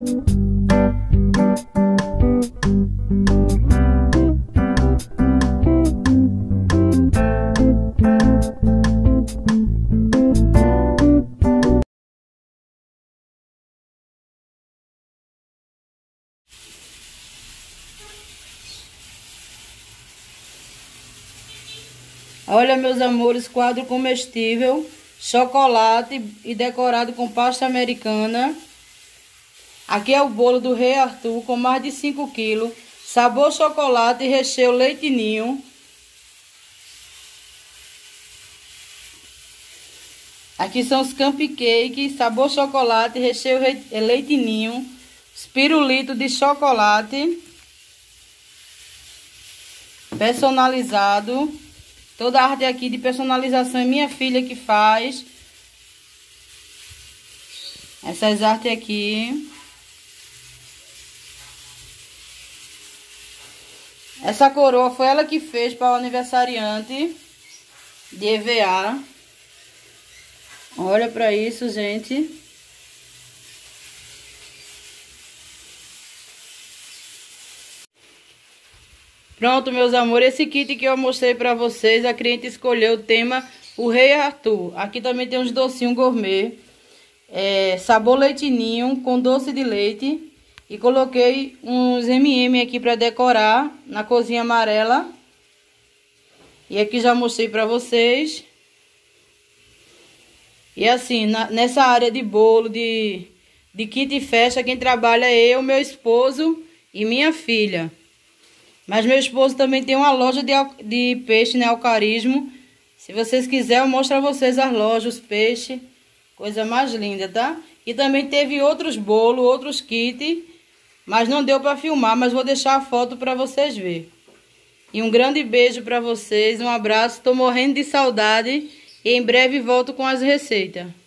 Olha, meus amores, quadro comestível, chocolate e decorado com pasta americana. Aqui é o bolo do Rei Arthur com mais de 5 kg, sabor chocolate e recheio leite ninho. Aqui são os cupcakes, sabor chocolate, recheio leite ninho, pirulito de chocolate personalizado. Toda a arte aqui de personalização é minha filha que faz. Essas artes aqui. Essa coroa foi ela que fez para o aniversariante de EVA. Olha para isso, gente. Pronto, meus amores, esse kit que eu mostrei pra vocês, a cliente escolheu o tema o Rei Arthur. Aqui também tem uns docinhos gourmet, sabor leite ninho com doce de leite. E coloquei uns M&M aqui pra decorar na corzinha amarela. E aqui já mostrei pra vocês. E assim, nessa área de bolo, de kit e festa, quem trabalha é eu, meu esposo e minha filha. Mas meu esposo também tem uma loja de peixe, né, Alcarismo. Se vocês quiserem, eu mostro a vocês as lojas, os peixes. Coisa mais linda, tá? E também teve outros bolos, outros kits. Mas não deu para filmar, mas vou deixar a foto para vocês verem. E um grande beijo para vocês, um abraço. Tô morrendo de saudade e em breve volto com as receitas.